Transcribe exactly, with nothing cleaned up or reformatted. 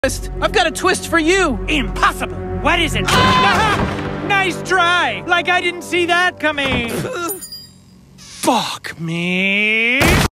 I've got a twist for you. Impossible. What is it? Ah! Nice try. Like I didn't see that coming. Fuck me.